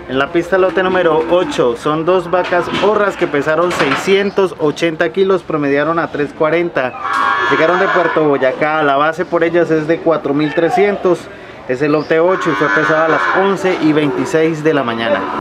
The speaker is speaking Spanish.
En la pista lote número 8 son dos vacas horras que pesaron 680 kilos, promediaron a 340. Llegaron de Puerto Boyacá, la base por ellas es de 4.300. Es el lote 8 y fue pesada a las 11:26 de la mañana.